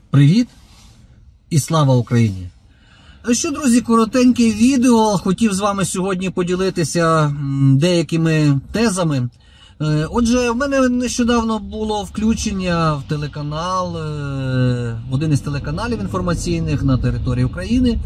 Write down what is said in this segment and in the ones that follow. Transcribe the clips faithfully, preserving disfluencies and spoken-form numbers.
Привіт і слава Україні! Що, друзі, коротеньке відео. Хотів з вами сьогодні поділитися деякими тезами. Отже, в мене нещодавно було включення в телеканал, в один із телеканалів інформаційних на території України.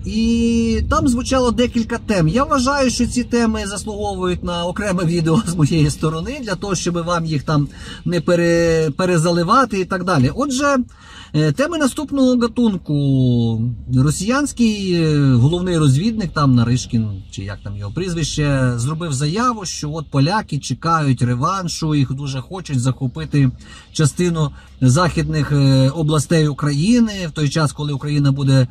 І там звучало декілька тем. Я вважаю, що ці теми заслуговують на окреме відео з моєї сторони, для того, щоб вам їх там не пере, перезаливати і так далі. Отже, теми наступного гатунку. Росіянський головний розвідник, там Наришкін, чи як там його прізвище, зробив заяву, що от поляки чекають реваншу, їх дуже хочуть захопити частину західних областей України, в той час, коли Україна буде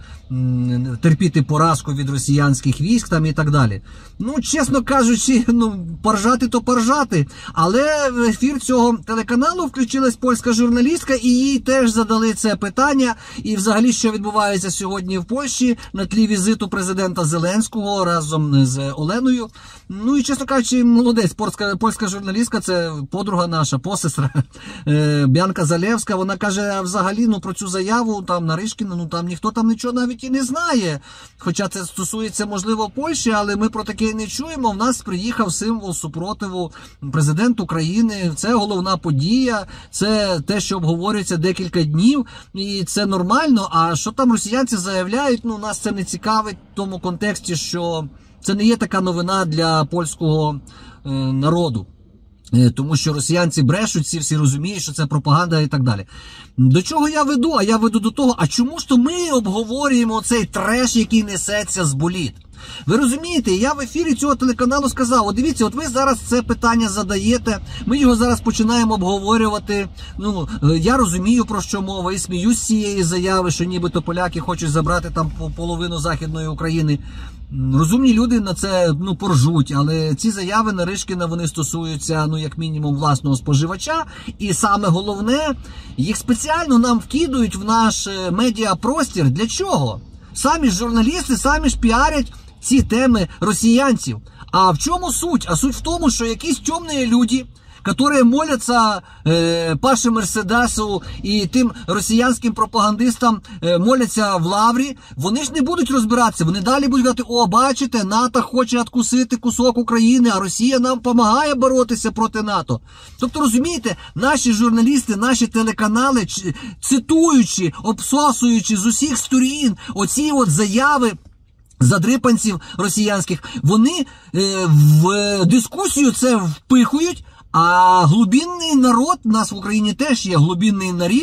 терпіти поразку від росіянських військ там і так далі. Ну, чесно кажучи, ну, поржати то поржати, але в ефір цього телеканалу включилась польська журналістка, і їй теж задали це питання, і взагалі, що відбувається сьогодні в Польщі на тлі візиту президента Зеленського разом з Оленою. Ну і, чесно кажучи, молодець, польська, польська журналістка, це подруга наша, посестра, Бянка Залєвська, вона каже, а взагалі, ну, про цю заяву там Наришкіна, ну, там ніхто там нічого навіть і не знає. Хоча це стосується, можливо, Польщі, але ми про таке не чуємо. В нас приїхав символ супротиву, президент України, це головна подія, це те, що обговорюється декілька днів, і це нормально. А що там росіянці заявляють, ну, нас це не цікавить в тому контексті, що це не є така новина для польського е, народу. Тому що росіянці брешуть, всі всі розуміють, що це пропаганда і так далі. До чого я веду? А я веду до того, а чому ж то ми обговорюємо цей треш, який несеться з боліт? Ви розумієте, я в ефірі цього телеканалу сказав, от дивіться, от ви зараз це питання задаєте, ми його зараз починаємо обговорювати, ну, я розумію, про що мова, і сміюсь з цієї заяви, що нібито поляки хочуть забрати там половину Західної України. Розумні люди на це, ну, поржуть, але ці заяви Наришкіна, вони стосуються, ну, як мінімум, власного споживача, і саме головне, їх спеціально нам вкидують в наш медіапростір. Для чого? Самі ж журналісти, самі ж піарять ці теми росіянців. А в чому суть? А суть в тому, що якісь темні люди, которые молятся э, Паше Мерседесу і тим росіянським пропагандистам э, моляться в лаврі, вони ж не будуть розбиратися, вони далі будуть говорити, о, бачите, НАТО хоче откусити кусок України, а Росія нам допомагає боротися проти НАТО. Тобто, розумієте, наші журналісти, наші телеканали, цитуючи, обсосуючи з усіх сторін оці от заяви задрипанців росіянських, вони е, в дискусію це впихують. А глубинний народ, у нас в Україні теж є глубинний народ,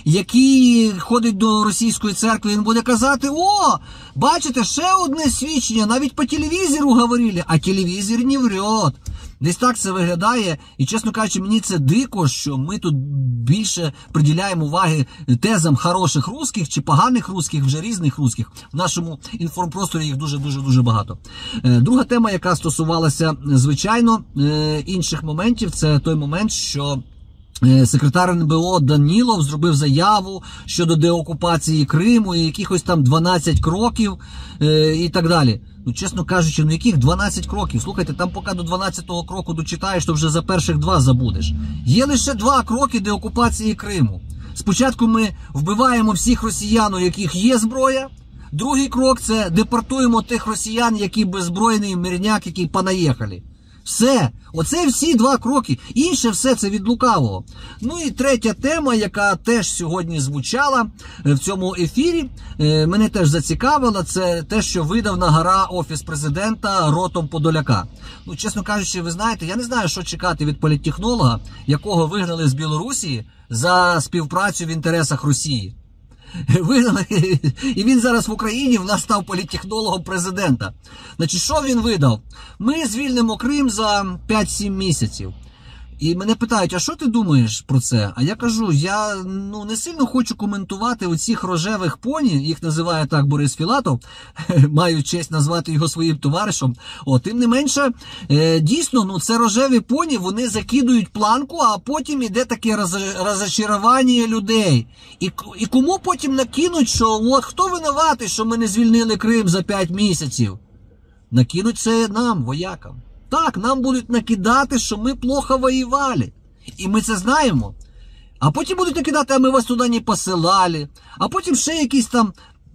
який ходить до російської церкви, він буде казати, о, бачите, ще одне свідчення, навіть по телевізору говорили, а телевізор не врет. Десь так це виглядає, і, чесно кажучи, мені це дико, що ми тут більше приділяємо уваги тезам хороших русських чи поганих русських, вже різних русських. В нашому інформпросторі їх дуже-дуже-дуже багато. Друга тема, яка стосувалася, звичайно, інших моментів, це той момент, що секретар ен бе о Данілов зробив заяву щодо деокупації Криму і якихось там дванадцять кроків і так далі. Ну, чесно кажучи, ну яких дванадцять кроків? Слухайте, там поки до дванадцятого кроку дочитаєш, то вже за перших два забудеш. Є лише два кроки деокупації Криму. Спочатку ми вбиваємо всіх росіян, у яких є зброя. Другий крок – це депортуємо тих росіян, які беззбройний мирняк, які понаїхали. Все. Оце всі два кроки. Інше все це від лукавого. Ну і третя тема, яка теж сьогодні звучала в цьому ефірі, мене теж зацікавила, це те, що видав на гора Офіс Президента ротом Подоляка. Ну, чесно кажучи, ви знаєте, я не знаю, що чекати від політтехнолога, якого вигнали з Білорусі за співпрацю в інтересах Росії. Видали, і він зараз в Україні в нас став політтехнологом президента. Значить, що він видав? Ми звільнимо Крим за п'ять-сім місяців. І мене питають, а що ти думаєш про це? А я кажу, я ну, не сильно хочу коментувати оцих рожевих поні, їх називає так Борис Філатов, маю честь назвати його своїм товаришем. О, тим не менше, е, дійсно, ну, це рожеві поні, вони закидують планку, а потім іде таке роз, розочарування людей. І, і кому потім накинуть, що от хто винуватий, що ми не звільнили Крим за п'ять місяців? Накинуть це нам, воякам. Так, нам будуть накидати, що ми плохо воювали. І ми це знаємо. А потім будуть накидати, а ми вас туди не посилали. А потім ще якісь там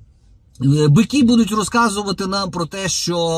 бики будуть розказувати нам про те,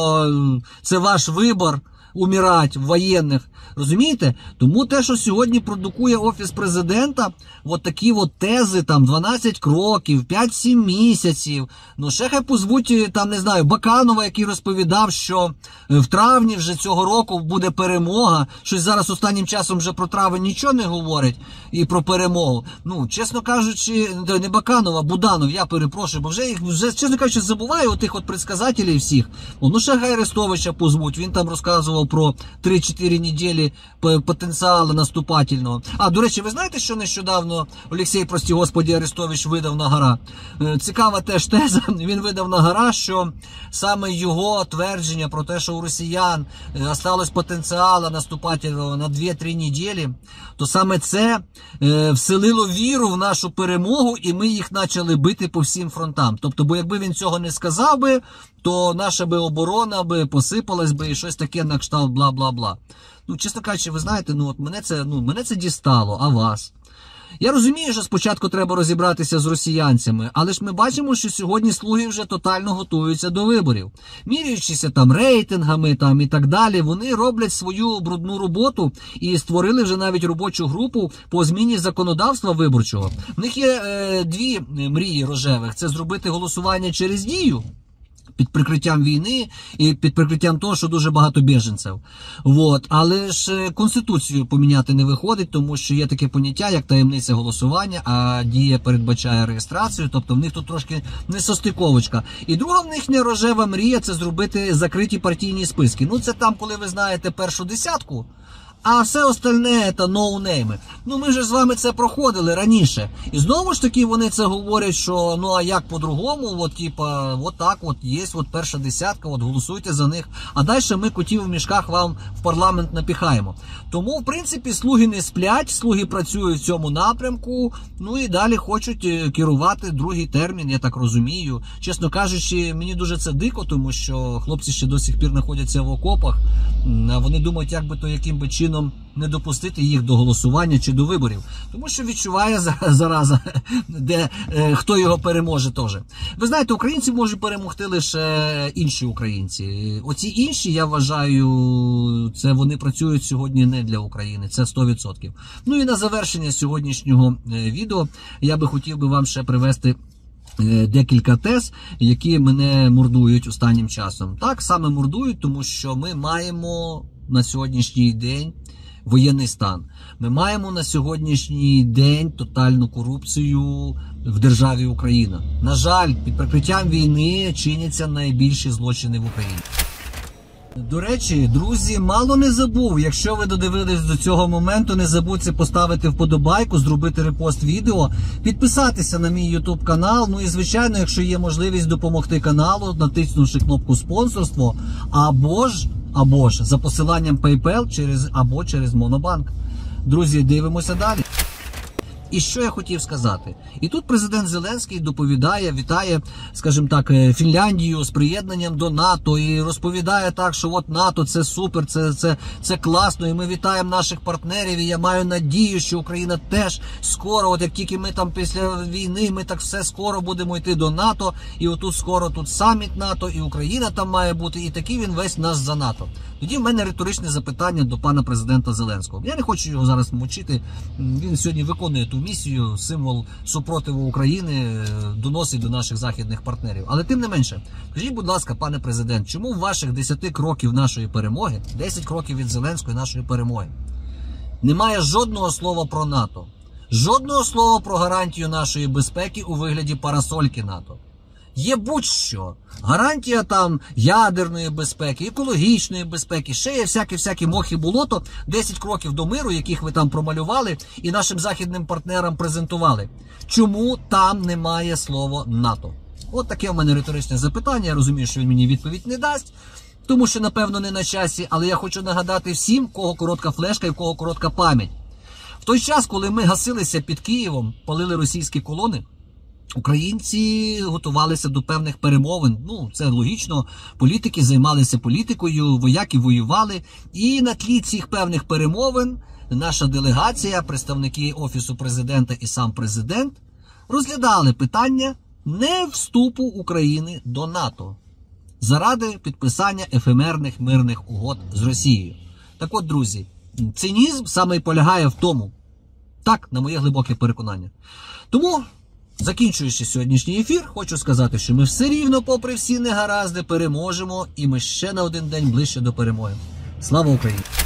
що це ваш вибір умирати в воєнних. Розумієте? Тому те, що сьогодні продукує Офіс Президента, от такі от тези, там, дванадцять кроків, п'ять-сім місяців, ну, ще хай позвуть, там, не знаю, Баканова, який розповідав, що в травні вже цього року буде перемога, щось зараз останнім часом вже про травень нічого не говорить, і про перемогу. Ну, чесно кажучи, не Баканова, Буданов, я перепрошую, бо вже їх, вже, чесно кажучи, забуваю отих от предсказателів всіх. Ну, ще хай Арестовича позвуть, він там розказував про три-чотири неділі потенціалу наступательного. А, до речі, ви знаєте, що нещодавно Олексій, прості господі, Арестович видав на гора? Цікава теж теза. Він видав на гора, що саме його твердження про те, що у росіян осталось потенціалу наступательного на дві-три неділі, то саме це е, вселило віру в нашу перемогу, і ми їх почали бити по всім фронтам. Тобто, бо якби він цього не сказав би, то наша би оборона би посипалась би і щось таке на кшталт бла-бла-бла. Ну, чесно кажучи, ви знаєте, ну, от мене це, ну, мене це дістало, а вас? Я розумію, що спочатку треба розібратися з росіянцями, але ж ми бачимо, що сьогодні слуги вже тотально готуються до виборів. Міряючися там рейтингами там, і так далі, вони роблять свою брудну роботу і створили вже навіть робочу групу по зміні законодавства виборчого. В них є е, дві мрії рожевих. Це зробити голосування через Дію, під прикриттям війни і під прикриттям того, що дуже багато біженців. Вот. Але ж Конституцію поміняти не виходить, тому що є таке поняття, як таємниця голосування, а Дія передбачає реєстрацію, тобто в них тут трошки несостиковочка. І друга в них не рожева мрія – це зробити закриті партійні списки. Ну це там, коли ви знаєте першу десятку, а все остальне це ноунейми. Ну ми ж з вами це проходили раніше. І знову ж таки вони це говорять, що ну а як по-другому, от типа, от так от є от перша десятка, от голосуйте за них. А далі ми котів в мішках вам в парламент напіхаємо. Тому, в принципі, слуги не сплять, слуги працюють в цьому напрямку, ну і далі хочуть керувати другий термін, я так розумію. Чесно кажучи, мені дуже це дико, тому що хлопці ще до сих пір знаходяться в окопах, а вони думають, як би то, яким би чином не допустити їх до голосування чи до виборів. Тому що відчуває зараза, де е, хто його переможе теж. Ви знаєте, українці можуть перемогти лише інші українці. Оці інші, я вважаю, це вони працюють сьогодні не для України. Це сто відсотків. Ну і на завершення сьогоднішнього відео я би хотів би вам ще привести декілька тез, які мене мордують останнім часом. Так, саме мордують, тому що ми маємо на сьогоднішній день воєнний стан. Ми маємо на сьогоднішній день тотальну корупцію в державі Україна. На жаль, під прикриттям війни чиняться найбільші злочини в Україні. До речі, друзі, мало не забув, якщо ви додивились до цього моменту, не забудьте поставити вподобайку, зробити репост відео, підписатися на мій ютуб канал, ну і звичайно, якщо є можливість допомогти каналу, натиснувши кнопку спонсорство, або ж, або ж за посиланням PayPal через, або через Монобанк. Друзі, дивимося далі. І що я хотів сказати? І тут президент Зеленський доповідає, вітає, скажімо так, Фінляндію з приєднанням до НАТО і розповідає так, що от НАТО це супер, це, це, це класно, і ми вітаємо наших партнерів, і я маю надію, що Україна теж скоро, от як тільки ми там після війни, ми так все скоро будемо йти до НАТО, і отут скоро тут саміт НАТО, і Україна там має бути, і такий він весь нас за НАТО. Тоді в мене риторичне запитання до пана президента Зеленського. Я не хочу його зараз мучити, він сьогодні виконує ту місію, символ супротиву України доносить до наших західних партнерів. Але тим не менше, скажіть, будь ласка, пане президент, чому в ваших десяти кроків нашої перемоги, десять кроків від Зеленської нашої перемоги, немає жодного слова про НАТО, жодного слова про гарантію нашої безпеки у вигляді парасольки НАТО? Є будь-що. Гарантія там ядерної безпеки, екологічної безпеки, ще є всякі-всякі мохи болото, десять кроків до миру, яких ви там промалювали і нашим західним партнерам презентували. Чому там немає слова НАТО? От таке в мене риторичне запитання, я розумію, що він мені відповідь не дасть, тому що, напевно, не на часі, але я хочу нагадати всім, в кого коротка флешка і в кого коротка пам'ять. В той час, коли ми гасилися під Києвом, палили російські колони, українці готувалися до певних перемовин. Ну, це логічно. Політики займалися політикою, вояки воювали. І на тлі цих певних перемовин наша делегація, представники Офісу Президента і сам Президент розглядали питання не вступу України до НАТО заради підписання ефемерних мирних угод з Росією. Так от, друзі, цинізм саме і полягає в тому, так, на моє глибоке переконання. Тому, закінчуючи сьогоднішній ефір, хочу сказати, що ми все рівно, попри всі негаразди, переможемо, і ми ще на один день ближче до перемоги. Слава Україні!